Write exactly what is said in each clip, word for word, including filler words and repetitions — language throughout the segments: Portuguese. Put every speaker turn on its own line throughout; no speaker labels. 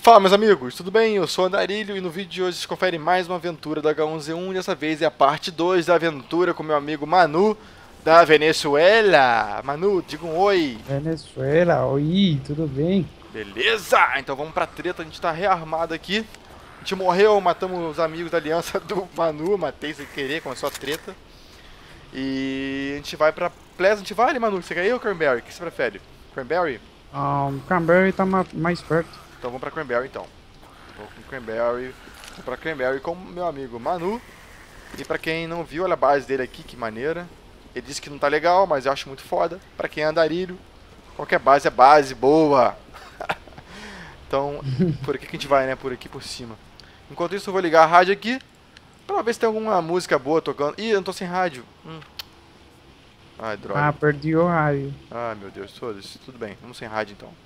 Fala, meus amigos, tudo bem? Eu sou o Andarilho e no vídeo de hoje vocês conferem mais uma aventura da H um Z um. Dessa vez é a parte dois da aventura com meu amigo Manu, da Venezuela. Manu, diga um oi.
Venezuela, oi, tudo bem?
Beleza, então vamos pra treta, a gente tá rearmado aqui. A gente morreu, matamos os amigos da aliança do Manu, matei sem querer, começou a treta. E a gente vai pra Pleasant Valley, Manu, você quer ir ou Cranberry? O que você prefere? Cranberry?
Um, Cranberry tá ma mais perto.
Então vamos pra Cranberry então. Vou com Cranberry, vou pra Cranberry com meu amigo Manu. E pra quem não viu, olha a base dele aqui, que maneira. Ele disse que não tá legal, mas eu acho muito foda. Pra quem é andarilho, qualquer base é base, boa. Então, por aqui que a gente vai, né? Por aqui por cima. Enquanto isso, eu vou ligar a rádio aqui pra ver se tem alguma música boa tocando. Ih, eu não tô sem rádio. Hum. Ai, droga.
Ah, perdi o raio.
Ai, meu Deus, foda-se. Tudo bem, vamos sem rádio então.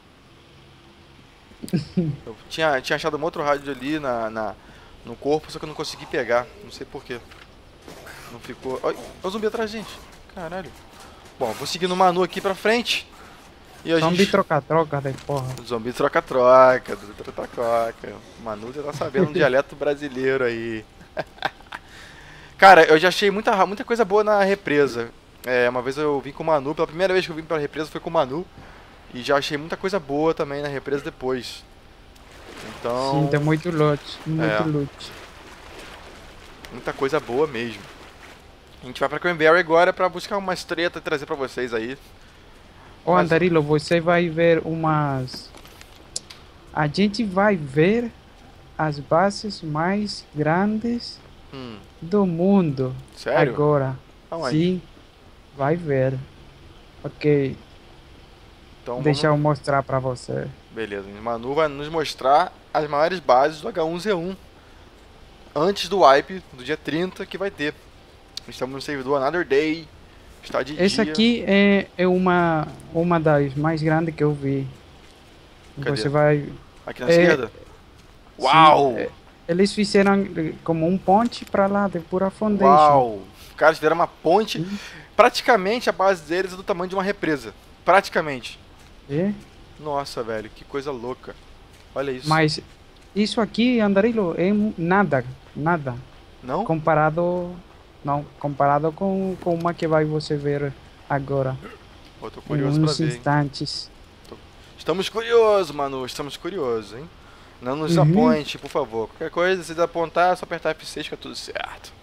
Eu tinha, tinha achado um outro rádio ali na, na, no corpo, só que eu não consegui pegar. Não sei porquê. Não ficou... Olha o zumbi atrás da gente. Caralho. Bom, vou seguir no Manu aqui pra frente. E a
Zumbi
gente...
troca-troca de porra.
Zumbi troca-troca. Zumbi troca-troca. Manu já tá sabendo um dialeto brasileiro aí. Cara, eu já achei muita, muita coisa boa na represa. É, uma vez eu vim com o Manu. Pela primeira vez que eu vim pela represa foi com o Manu. E já achei muita coisa boa também na represa depois. Então...
Sim, tem muito loot, muito
É.
loot.
Muita coisa boa mesmo. A gente vai pra Cranberry agora pra buscar umas treta e trazer pra vocês aí.
Ô
Mas-
Andarilo, você vai ver umas... A gente vai ver as bases mais grandes
Hum,
do mundo.
sério?
Agora.
Aonde?
Sim, vai ver. Ok,
Então
deixa eu
vamos...
mostrar pra você.
Beleza, o Manu vai nos mostrar as maiores bases do H um Z um. Antes do wipe, do dia trinta, que vai ter. Estamos no servidor Another Day. Está de
Essa
dia.
aqui é, é uma, uma das mais grandes que eu vi.
Cadê?
Você vai...
Aqui na
é-
esquerda? Uau!
Sim, é, eles fizeram eh, como um ponte pra lá, de pura foundation.
Uau! Os caras fizeram uma ponte.
Sim.
Praticamente a base deles é do tamanho de uma represa. Praticamente.
É?
Nossa, velho, que coisa louca. Olha isso.
Mas isso aqui, Andarilo, é um- nada, nada.
Não?
Comparado, não, comparado com, com uma que vai você ver agora.
Pô, tô
Em
curioso pra
uns
ver, hein?
instantes.
Estamos curiosos, Manu. Estamos curiosos, hein? Não nos
Uhum.
desaponte, por favor. Qualquer coisa, se desapontar, é só apertar F seis que é tudo certo.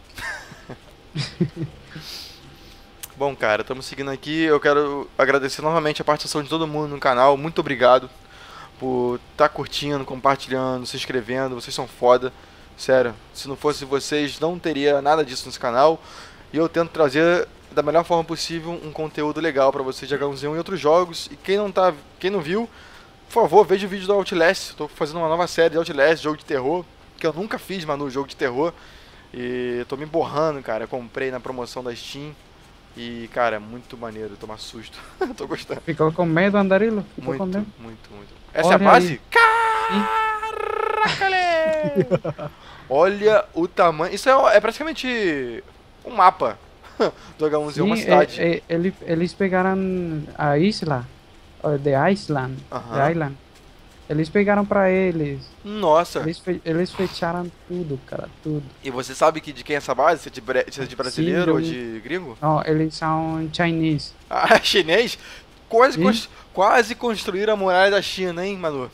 Bom, cara, estamos seguindo aqui. Eu quero agradecer novamente a participação de todo mundo no canal. Muito obrigado por estar curtindo, compartilhando, se inscrevendo. Vocês são foda. Sério, se não fosse vocês, não teria nada disso nesse canal. E eu tento trazer da melhor forma possível um conteúdo legal pra vocês de H um Z um e outros jogos. E quem não, tá, quem não viu, por favor, veja o vídeo do Outlast. Eu tô fazendo uma nova série de Outlast, jogo de terror, que eu nunca fiz, Manu, jogo de terror. E tô me borrando, cara. Eu comprei na promoção da Steam. E, cara, é muito maneiro, tomar susto. Tô gostando.
Ficou com medo, Andarilo? Ficou com
Muito,
medo?
muito, muito. Essa é a
Olha
base?
aí.
Caraca, Lê! Olha o tamanho. Isso é, é praticamente um mapa do H um Z um, uma
Sim,
cidade.
é- é- ele- eles pegaram a isla, ó, The Island,
Aham.
The Island. Eles pegaram pra eles.
Nossa.
Eles, fe- eles fecharam tudo, cara, tudo.
E você sabe que de quem é essa base? Se é de, bre- se é de brasileiro
Sim,
ou
eu-
de gringo?
Ó, eles são Chinese.
Ah, chinês? Quase,
Sim.
cons- quase construíram a muralha da China, hein, Manu?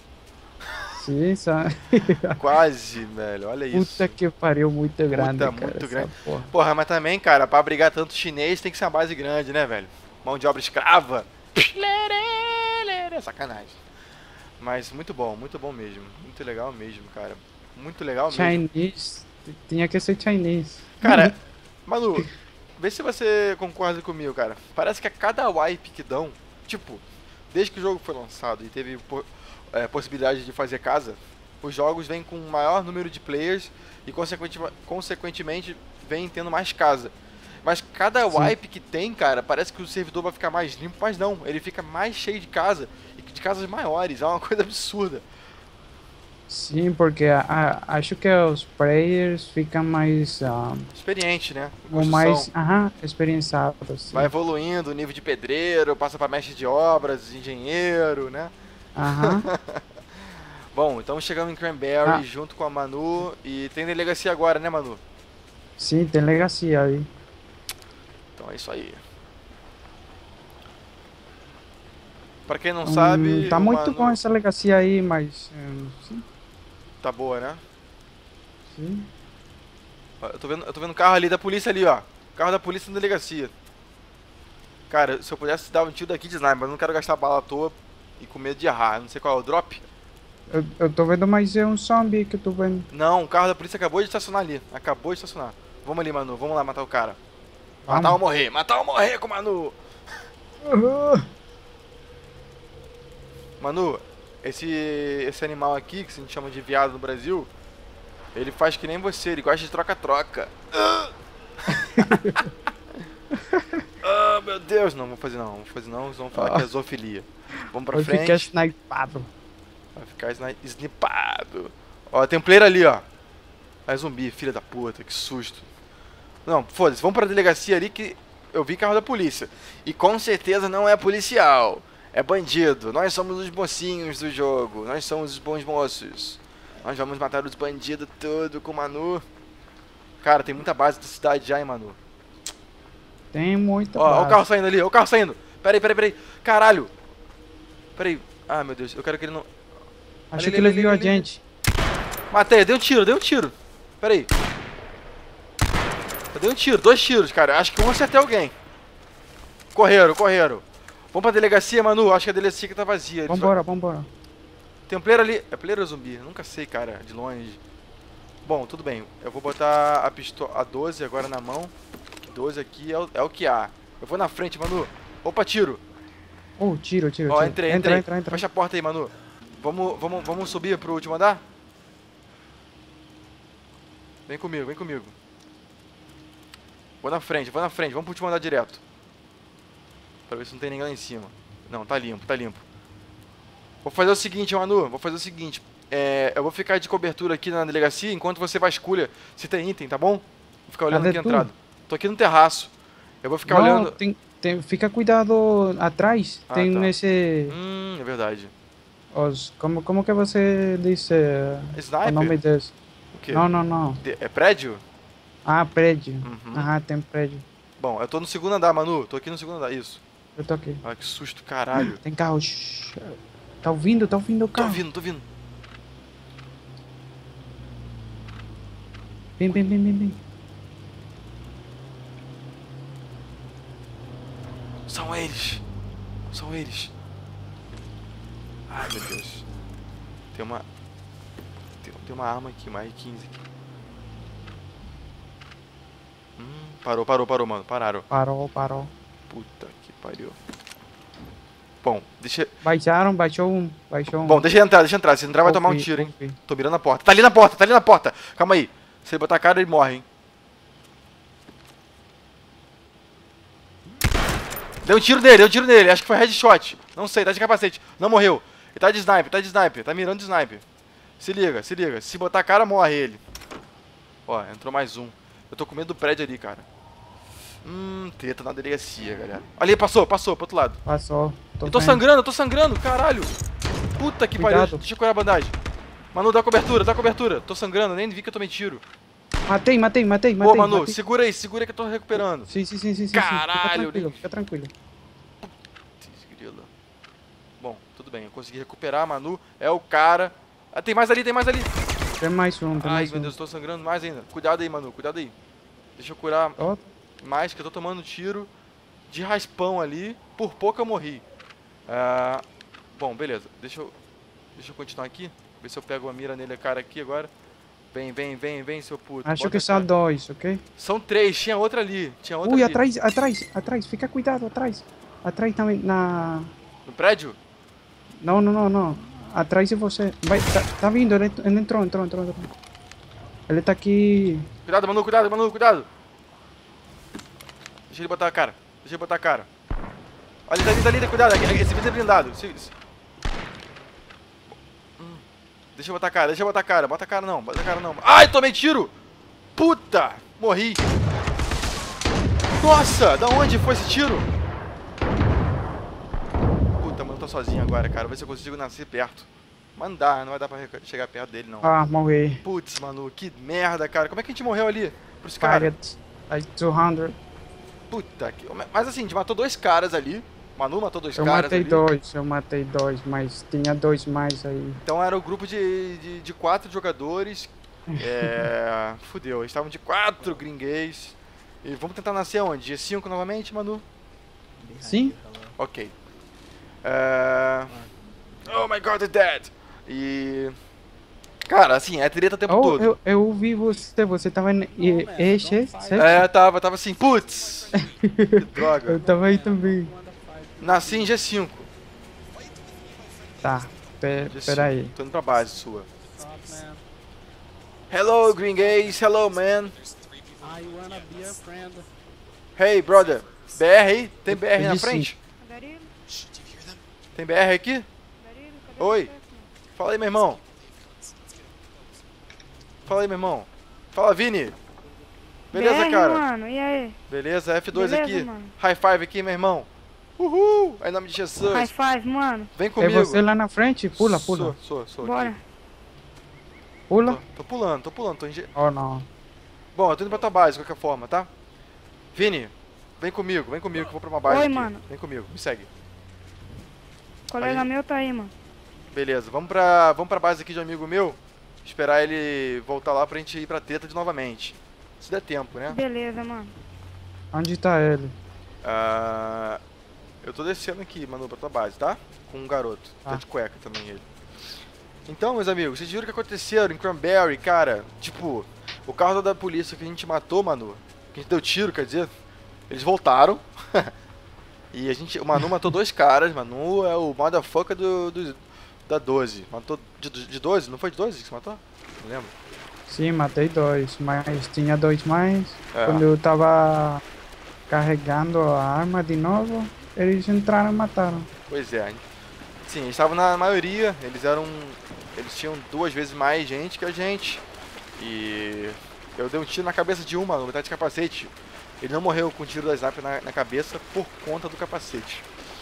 Sim, são...
Quase, velho. Olha isso.
Puta que pariu, muito grande, cara,
muito
essa
grande.
porra.
Porra, mas também, cara, pra brigar tanto chinês tem que ser uma base grande, né, velho? Mão de obra escrava. Sacanagem. Mas muito bom, muito bom mesmo. Muito legal mesmo, cara. Muito legal mesmo.
Chinese, tinha que ser Chinese.
Cara, Manu, vê se você concorda comigo, cara. Parece que a cada wipe que dão, tipo, desde que o jogo foi lançado e teve po- é, possibilidade de fazer casa, os jogos vêm com um maior número de players e consequenti- consequentemente vem tendo mais casa. Mas cada
Sim.
wipe que tem, cara, parece que o servidor vai ficar mais limpo, mas não, ele fica mais cheio de casa e de casas maiores, é uma coisa absurda.
Sim, porque a- a- acho que os players ficam mais, ah,
Experiente, né? Em
com
construção.
mais, aham, experienciados. sim.
Vai evoluindo o nível de pedreiro, passa pra mestre de obras, engenheiro, né?
Aham.
Bom, então chegamos em Cranberry
Ah.
junto com a Manu e tem delegacia agora, né, Manu?
Sim, tem delegacia aí.
Então é isso aí. Pra quem não
Hum,
sabe,
tá
o
muito
Manu...
bom essa delegacia aí, mas... hum, sim,
Tá boa, né?
sim.
Ó, Eu tô vendo, eu tô vendo carro ali da polícia ali, ó. Carro da polícia na delegacia. Cara, se eu pudesse dar um tiro daqui de sniper, mas eu não quero gastar bala à toa e com medo de errar. Não sei qual é o drop.
Eu, eu tô vendo mais é um zombie que eu tô vendo.
Não, o carro da polícia acabou de estacionar ali. Acabou de estacionar. Vamos ali, Manu. Vamos lá matar o cara. Matar
Vamos.
ou morrer. Matar ou morrer com o Manu. Manu, esse, esse animal aqui, que a gente chama de viado no Brasil, ele faz que nem você. Ele gosta de troca-troca. Ah, meu Deus. Não, vamos fazer não. Vamos fazer não. Vamos falar
Ah.
que é zoofilia. Vamos pra
Vai
frente.
ficar snipado.
Vai ficar sni- snipado. Ó, tem um player ali, ó. É zumbi, filha da puta, que susto. Não, foda-se, vamos pra delegacia ali que eu vi carro da polícia. E com certeza não é policial. É bandido. Nós somos os mocinhos do jogo. Nós somos os bons moços. Nós vamos matar os bandidos tudo com o Manu. Cara, tem muita base da cidade já, hein, Manu.
Tem muita
Ó, ó o
base.
carro saindo ali, ó o carro saindo. Peraí, peraí, peraí. Caralho. Peraí. Ah, meu Deus, eu quero que ele não...
Achei
ali,
que ele
ali,
viu
ali,
a
ali.
gente.
Matei, dei um tiro, dei um tiro. Pera aí. Eu dei um tiro, dois tiros, cara. Acho que um acertei alguém. Correram, correram. Vamos pra delegacia, Manu. Acho que a delegacia que tá vazia. Eles
Vambora, vambora.
só- Tem um player ali. É player ou zumbi? Eu nunca sei, cara, de longe. Bom, tudo bem. Eu vou botar a pistola, a doze agora na mão. doze aqui é o, é o que há. Eu vou na frente, Manu. Opa, tiro.
Oh, tiro, tiro,
Ó,
tiro.
entrei,
entra,
entrei.
entra, entra.
Fecha a porta aí, Manu. Vamos, vamos, vamos subir pro último andar? Vem comigo, vem comigo. Vou na frente, vou na frente. Vamos pro último andar direto. Pra ver se não tem ninguém lá em cima. Não, tá limpo, tá limpo. Vou fazer o seguinte, Manu. Vou fazer o seguinte. É, eu vou ficar de cobertura aqui na delegacia enquanto você vasculha se tem item, tá bom? Vou ficar olhando
Cadê
aqui a
tu?
entrada. Tô aqui no terraço. Eu vou ficar
Não,
olhando...
tem, tem, fica cuidado atrás.
Ah,
tem
tá.
nesse...
Hum, é verdade.
Os, como, como que você disse eh,
Sniper?
o nome desse?
O quê?
Não, não, não.
De- É prédio?
Ah, prédio.
Uhum.
Ah, tem prédio.
Bom, eu tô no segundo andar, Manu. Tô aqui no segundo andar, isso.
Eu tô aqui.
Ah, que susto, caralho.
Tem carro. Shhh. Tá ouvindo? Tá ouvindo o
Tô
carro?
vindo, tô vindo.
Vem, vem, vem, vem, vem.
São eles. São eles. Ai, meu Deus. Tem uma... Tem, tem uma arma aqui, mais quinze aqui. Hum, parou, parou, parou, mano. Pararam.
Parou, parou.
Puta que pariu. Bom, deixa...
Baixaram, baixou um. Baixou um.
Bom, deixa ele entrar, deixa ele entrar. Se entrar vai tomar um
Ouvi,
tiro, hein.
ouvi.
Tô mirando a porta. Tá ali na porta, tá ali na porta. Calma aí. Se ele botar a cara, ele morre, hein. Deu um tiro nele, deu um tiro nele. Acho que foi headshot. Não sei, tá de capacete. Não morreu. Ele tá de sniper, tá de sniper. Tá mirando de sniper. Se liga, se liga. Se botar a cara, morre ele. Ó, entrou mais um. Eu tô com medo do prédio ali, cara. Hum, treta na delegacia, galera. Ali, passou, passou, pro outro lado.
Passou. Tô
Eu tô
vendo.
sangrando, eu tô sangrando, caralho. Puta que pariu.
Cuidado.
Deixa eu curar a bandagem. Manu, dá cobertura, dá cobertura. Tô sangrando, nem vi que eu tomei tiro.
Matei, matei, matei, matei.
Pô, Manu,
matei.
segura aí, segura aí que eu tô recuperando.
Sim, sim, sim, sim, sim.
Caralho,
Fica tranquilo,
nem-
fica tranquilo.
Grila. Bom, tudo bem, eu consegui recuperar a Manu. É o cara. Ah, tem mais ali, tem mais ali.
Tem mais um, tem
Ai,
mais
meu
um.
Deus, tô sangrando mais ainda. Cuidado aí, Manu, cuidado aí. Deixa eu curar
Ó,
mais, que eu tô tomando tiro de raspão ali. Por pouco eu morri. Ah, bom, beleza. Deixa eu, deixa eu continuar aqui. Ver se eu pego uma mira nele, cara, aqui agora. Vem, vem, vem, vem, seu puto.
acho
Bota
que
a
são
cara.
dois, ok?
São três, tinha outra ali. Tinha outra
Ui,
ali.
atrás, atrás, atrás. Fica cuidado, atrás. Atrás também, na...
No prédio?
Não, não, não, não. Atrás de você. Vai, tá, tá vindo, ele, ele entrou, entrou, entrou, entrou. Ele tá aqui...
Cuidado, Manu, cuidado, Manu, cuidado. Deixa ele botar a cara. Deixa ele botar a cara. Olha, ele tá ali, tá ali, tá cuidado. Esse vidro é blindado. Esse- esse- Hum. Deixa eu botar a cara, deixa eu botar a cara. Bota a cara não, bota a cara não. Ai, tomei tiro! Puta! Morri. Nossa, da onde foi esse tiro? Puta, mano, eu tô sozinho agora, cara. Vê se eu consigo nascer perto. Mas não dá, não vai dar pra chegar perto dele, não.
Ah, morri.
Putz, Manu, que merda, cara. Como é que a gente morreu ali? Por esse cara?
Target. Like duzentos.
Puta que... Mas assim, a gente matou dois caras ali. Manu matou dois
Eu
caras
matei
ali.
dois, eu matei dois, mas tinha dois mais aí.
Então era o grupo de, de, de quatro jogadores. É... Fudeu, eles estavam de quatro gringuês. E vamos tentar nascer onde? G cinco novamente, Manu?
Sim?
Ok. É... Oh my god, it's dead! E... Cara, assim, é treta o tempo
Oh,
todo.
eu, eu ouvi você, você tava em E- Eixo, certo?
É, tava, tava assim, putz! Que droga.
Eu tava aí também.
Nasci em G cinco.
Tá, pe-
G cinco.
pera aí.
Tô indo pra base sua. Hello, Green Gays. Hello, man.
I wanna be your friend.
Hey, brother. B R aí? Tem B R
Eu
na
disse
frente?
Garilho,
Tem B R aqui?
Garilho, cadê
Oi.
você, filho?
Fala aí, meu irmão. Fala aí, meu irmão. Fala, Vini. Beleza,
B R,
cara?
mano, e aí?
Beleza, F dois
Beleza,
aqui.
mano.
High five aqui, meu irmão. Uhul. Em nome de Jesus.
High five, mano.
Vem
É
comigo.
você lá na frente? Pula, pula.
Sou, sou, sou.
Bora.
Aqui.
Pula.
Tô, tô pulando, tô pulando. Tô em... G-
Oh, não.
Bom, eu tô indo pra tua base, de qualquer forma, tá? Vini, vem comigo, vem comigo que eu vou pra uma base
Oi,
aqui.
mano.
Vem comigo, me segue.
Colega
Aí.
meu tá aí, mano.
Beleza, vamos pra, vamos pra base aqui de um amigo meu. Esperar ele voltar lá pra gente ir pra treta de novamente. Se der tempo, né?
Beleza, mano.
Onde tá ele?
Ah, eu tô descendo aqui, Manu, pra tua base, tá? Com um garoto. Tá
Tá.
de cueca também ele. Então, meus amigos, vocês viram o que aconteceu em Cranberry, cara? Tipo, o carro da polícia que a gente matou, Manu, que a gente deu tiro, quer dizer, eles voltaram. E a gente, o Manu matou dois caras. Manu é o motherfucker do, do, da doze. Matou de, de doze? Não foi de doze que você matou? Não lembro.
Sim, matei dois, mas tinha dois mais.
É.
Quando eu tava carregando a arma de novo, eles entraram e mataram.
Pois é. Sim, eles estavam na maioria. Eles eram... Eles tinham duas vezes mais gente que a gente. E... Eu dei um tiro na cabeça de um, Manu, metade de capacete. Ele não morreu com o tiro da sniper na, na cabeça por conta do capacete.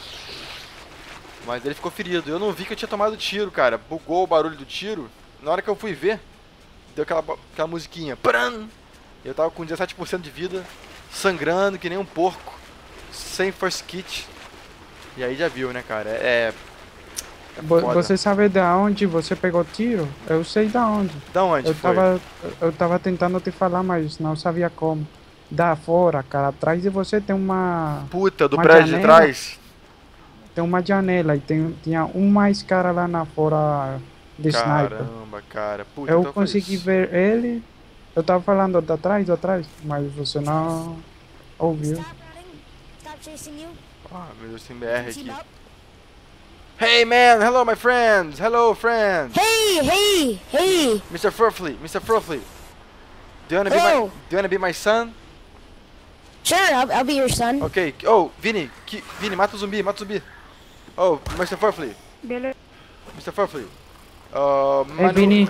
Mas ele ficou ferido. Eu não vi que eu tinha tomado tiro, cara. Bugou o barulho do tiro. Na hora que eu fui ver, deu aquela, aquela musiquinha. Pran! Eu tava com dezessete por cento de vida, sangrando que nem um porco. Sem first kit. E aí já viu, né, cara? É... é
Vo-
foda.
Você sabe de onde você pegou tiro? Eu sei da onde.
Da onde
Eu
foi?
tava, eu tava tentando te falar, mas não sabia como. Da fora, cara. Atrás de você tem uma
Puta, do
uma
prédio de
janela.
trás.
tem uma janela e tem, tinha um mais cara lá na fora de sniper.
Caramba, cara. Puta,
Eu
então foi
consegui
isso.
ver ele. Eu tava falando de atrás, de atrás, mas você não ouviu.
Stop running. Stop chasing you.
Ah, meu Deus, tem B R
Team
aqui.
up.
Hey, man! Hello, my friends! Hello, friends!
Hey, hey, hey.
mister Furfley, mister Furfley. Do you wanna be my,
Hello.
do you wanna be my son?
Sure, I'll, I'll be your son.
Ok. Oh, Vini, que, Vini, mata o zumbi, mata o zumbi. Oh, mister Furfley,
Beleza.
mister Furfley. Uh,
Ei,
Manu-
Vini.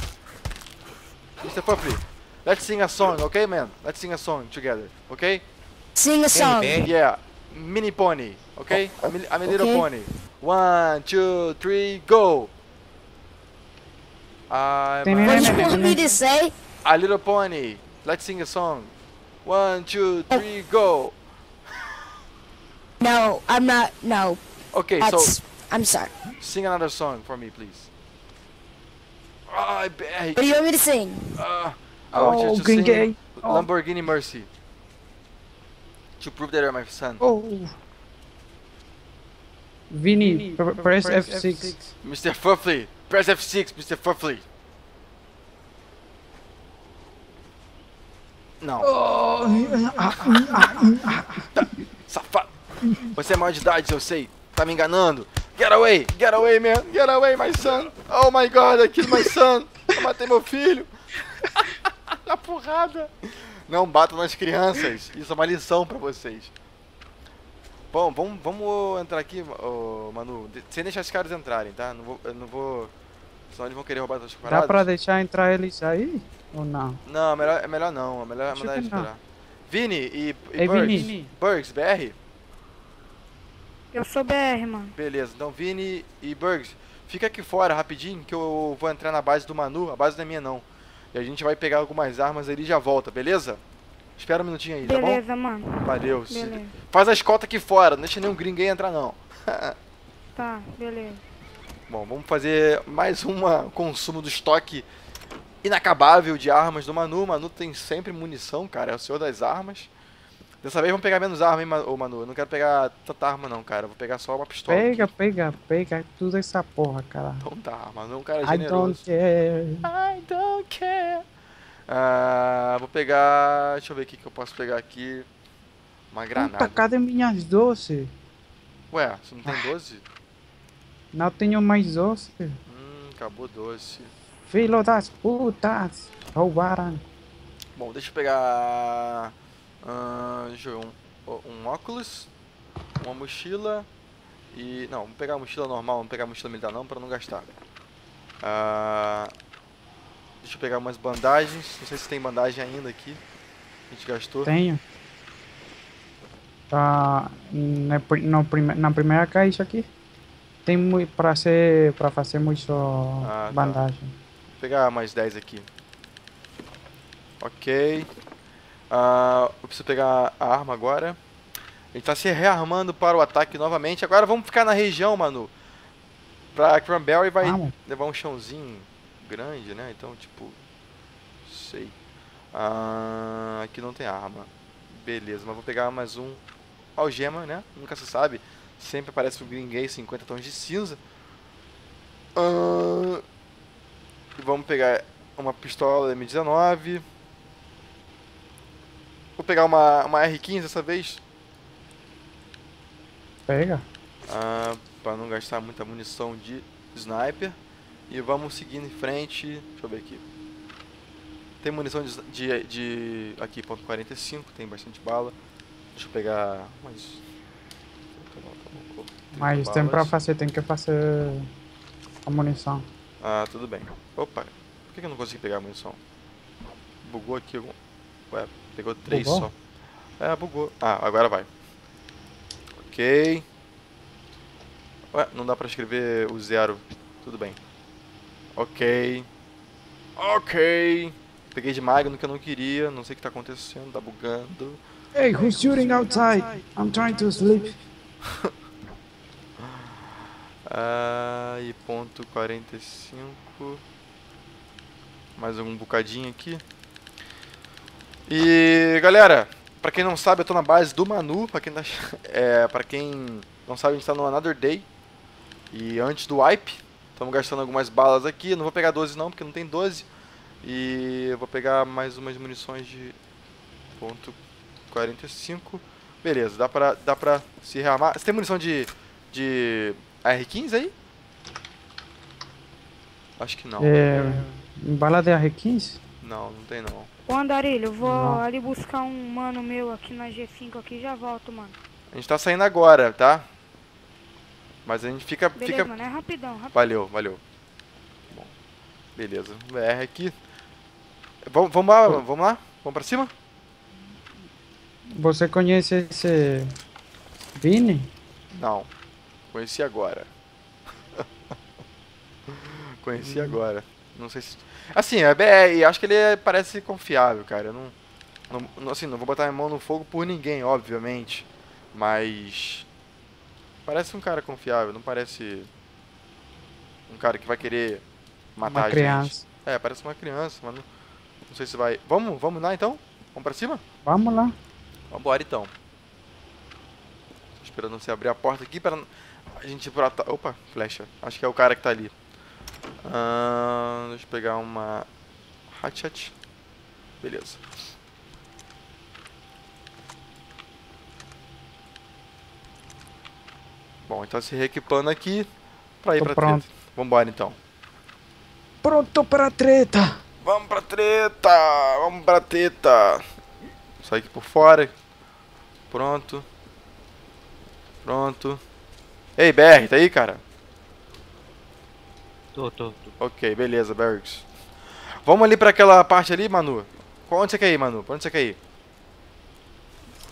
mister Furfley, let's sing a song, okay, man? Let's sing a song together, okay?
Sing a song.
Yeah, mini pony, okay? I'm a, I'm a little
Okay.
pony. One, two, three, go! I'm
Tem-
What
a,
you want me to say?
a little pony. Let's sing a song. One, two, three, go!
No, I'm not. No,
Okay,
that's.
so
I'm sorry.
sing another song for me, please. Ah, I beg.
What do you want me to sing?
Uh, I want
Oh,
you to
Green
sing
Gay. Oh.
Lamborghini Mercy. To prove that you're my son.
Oh. Vini, pr- press F six.
mister Furfley, press F six, mister Furfley. Não. Safado. Você é maior de idade, eu sei. Tá me enganando. Get away, get away, man. Get away, my son. Oh my god, I killed my son. Eu matei meu filho. Na porrada. Não batam nas crianças. Isso é uma lição pra vocês. Bom, vamos, vamos entrar aqui, ô, Manu. de- Sem deixar os caras entrarem, tá? Não vou, eu não vou... Senão eles vão querer roubar as
Dá
paradas.
pra deixar entrar eles aí? Ou não?
Não, é melhor, é melhor não. É melhor
Acho
mandar
que
eles
não.
esperar. Vini e, e
Ei,
Burgs.
Vini.
Burgs, B R?
Eu sou B R, mano.
Beleza, então Vini e Burgs, fica aqui fora rapidinho que eu vou entrar na base do Manu. A base não é minha não. E a gente vai pegar algumas armas ali e já volta, beleza? Espera um minutinho aí, tá bom?
Beleza, mano.
Valeu.
Beleza.
Faz a escolta aqui fora, não deixa nenhum gringo aí entrar não.
Tá, beleza.
Bom, vamos fazer mais um consumo do estoque inacabável de armas do Manu. O Manu tem sempre munição, cara, é o senhor das armas. Dessa vez vamos pegar menos arma, hein, Manu? Ô, Manu, eu não quero pegar tanta arma não, cara. Eu vou pegar só uma pistola.
Pega,
aqui.
pega, pega tudo essa porra, cara.
Então tá, Manu é um cara
I
generoso.
don't care.
I don't care. Ah, vou pegar... Deixa eu ver o que que eu posso pegar aqui. Uma
Puta,
granada.
cadê minhas doce?
Ué, você não tem doze?
Não tenho mais doce.
Hum, acabou doce.
Filho das putas. Roubaram.
Bom, deixa eu pegar... ah, deixa eu ver, um, um óculos, uma mochila e... Não, vamos pegar a mochila normal, vamos pegar a mochila militar não, pra não gastar. Ah, deixa eu pegar umas bandagens, não sei se tem bandagem ainda aqui. A gente gastou.
Tenho. Tá na, pri- no prime- na primeira caixa aqui. Tem muito pra ser para fazer muito
Ah, tá.
bandagem.
Vou pegar mais dez aqui. Ok. Ah, eu preciso pegar a arma agora. A gente tá se rearmando para o ataque novamente. Agora vamos ficar na região, Manu. Pra Cranberry vai
Vamos.
levar um chãozinho grande, né? Então, tipo... Sei. Ah, aqui não tem arma. Beleza, mas vou pegar mais um algema, né? Nunca se sabe. Sempre aparece o Green cinquenta tons de cinza. Ah, e vamos pegar uma pistola M dezenove. Vou pegar uma, uma R quinze dessa vez.
Pega.
Ah, para não gastar muita munição de sniper. E vamos seguindo em frente. Deixa eu ver aqui. Tem munição de, de, de aqui, ponto quarenta e cinco, tem bastante bala. Deixa eu pegar mais.
Mas tem pra fazer, tem que fazer a munição.
Ah, tudo bem. Opa, por que que eu não consegui pegar a munição? Bugou aqui algum. Ué, pegou três
Bugou?
só. É, bugou. Ah, agora vai. Ok. Ué, não dá pra escrever o zero. Tudo bem. Ok. Ok. Peguei de magno que eu não queria. Não sei o que tá acontecendo. Tá bugando.
Hey, who's shooting outside? I'm trying to sleep.
Ah, e ponto quarenta e cinco. Mais um bocadinho aqui. E galera, pra quem não sabe, eu tô na base do Manu. Pra quem, tá, é, pra quem não sabe, a gente tá no Another Day. E antes do wipe, estamos gastando algumas balas aqui. Não vou pegar doze não, porque não tem doze. E eu vou pegar mais umas munições de ponto quarenta e cinco. Beleza, dá pra, dá pra se rearmar. Você tem munição de, de R quinze aí? Acho que não.
É, bala de R quinze?
Não, não tem não.
Ô Andarilho, eu vou
Não.
ali buscar um mano meu aqui na G cinco aqui e já volto, mano.
A gente tá saindo agora, tá? Mas a gente fica...
Beleza,
fica...
mano, é rapidão, rapidão.
Valeu, valeu. Bom, beleza. V R aqui. Vamos, vamos lá, vamos lá? Vamos pra cima?
Você conhece esse Vini?
Não. Conheci agora. Conheci agora. Não sei se... Assim, é B R, acho que ele é- parece confiável, cara. Eu não, não... Assim, não vou botar minha mão no fogo por ninguém, obviamente. Mas... Parece um cara confiável, não parece... Um cara que vai querer matar
Uma
a
criança.
gente. É, parece uma criança, mas não, não sei se vai... Vamos, vamos lá então? Vamos pra cima?
Vamos lá.
Vambora então. Tô esperando você abrir a porta aqui para a gente ir pro ata... Opa, flecha. Acho que é o cara que tá ali. Ah, deixa eu pegar uma hatchet. Beleza. Bom, então se reequipando aqui pra ir
Tô
pra
pronto.
treta. Vambora então.
Pronto para treta.
Vamos pra treta! Vamos pra treta! Sai aqui por fora. Pronto. Pronto. Ei, B R, tá aí, cara?
Tô, tô, tô.
Ok, beleza, Bergs. Vamos ali pra aquela parte ali, Manu. Qual- Onde você quer ir, Manu? Pra onde você quer ir?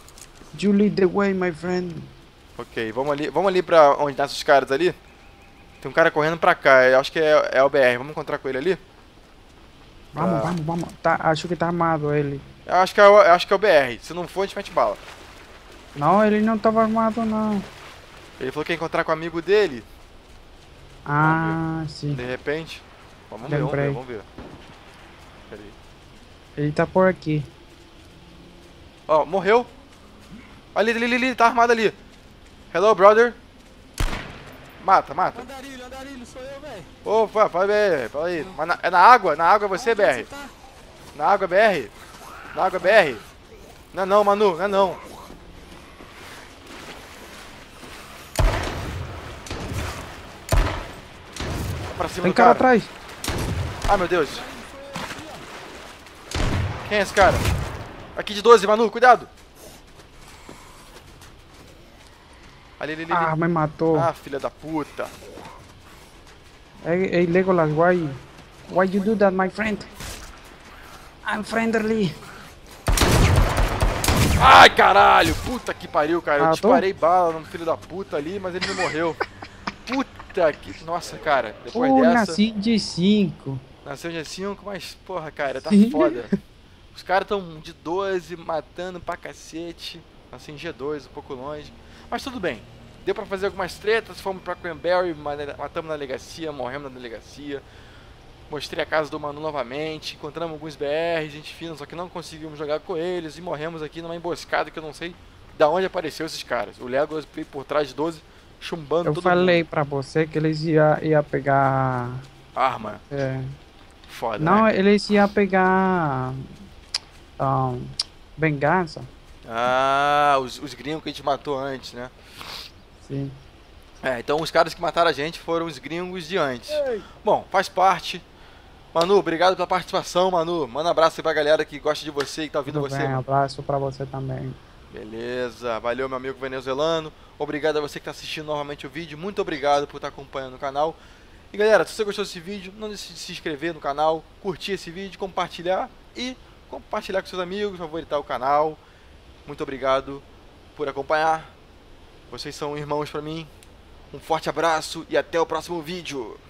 You lead the way, my friend.
Ok, vamos ali, vamos ali pra onde nascem os caras ali. Tem um cara correndo pra cá, eu acho que é, é o B R. Vamos encontrar com ele ali?
Vamos,
Ah.
vamos, vamos. Tá, acho que tá armado ele.
Eu acho que é, o- eu acho que é o B R. Se não for, a gente mete bala.
Não, ele não tava armado, não.
Ele falou que ia encontrar com o amigo dele.
Ah, sim.
De repente. Vamos ver, vamos ver,
Lembrei.
vamos ver. Peraí.
Ele tá por aqui.
Ó, morreu. Ali, ali, ali, ali, tá armado ali. Hello, brother. Mata, mata.
Andarilho, andarilho, sou eu, velho.
Opa, fala B R, fala aí. Mas na- é na água? Na água é você, B R?
Onde você tá?
Na água, B R? Na água, B R? Não é não, Manu, não é não. Pra cima
Tem
do
cara
cara.
atrás.
Ai, meu Deus. Quem é esse cara? Aqui de doze, Manu, cuidado. Ali, ali, ali.
Ah,
ali.
me matou.
Ah, filha da puta.
Hey, hey, Legolas, why? Why you do that, my friend? I'm friendly.
Ai, caralho. Puta que pariu, cara. Eu
Ah, tô?
disparei bala no filho da puta ali, mas ele não morreu. Puta que... Nossa, cara. Depois
Pô,
dessa...
nasci de cinco.
Nasceu G cinco, mas, porra, cara, tá foda. Os caras tão de doze, matando pra cacete. Assim, G dois, um pouco longe. Mas tudo bem. Deu pra fazer algumas tretas, fomos pra Cranberry, matamos na delegacia, morremos na delegacia. Mostrei a casa do Manu novamente, encontramos alguns B Rs, gente fina, só que não conseguimos jogar com eles e morremos aqui numa emboscada que eu não sei da onde apareceu esses caras. O Legolas veio por trás de doze, chumbando
Eu
todo
falei
mundo.
pra você que eles iam ia pegar.
Arma.
É,
Foda,
não,
né?
eles iam pegar. Um, vingança.
Ah, os, os gringos que a gente matou antes, né?
Sim.
É, então os caras que mataram a gente foram os gringos de antes. Bom, faz parte. Manu, obrigado pela participação, Manu. Manda um abraço aí pra galera que gosta de você e que tá ouvindo
Tudo
você.
bem,
mano.
abraço pra você também.
Beleza, valeu meu amigo venezuelano. Obrigado a você que tá assistindo novamente o vídeo. Muito obrigado por estar acompanhando o canal. E galera, se você gostou desse vídeo, não deixe de se inscrever no canal, curtir esse vídeo, compartilhar e compartilhar com seus amigos, favoritar o canal. Muito obrigado por acompanhar. Vocês são irmãos pra mim. Um forte abraço e até o próximo vídeo.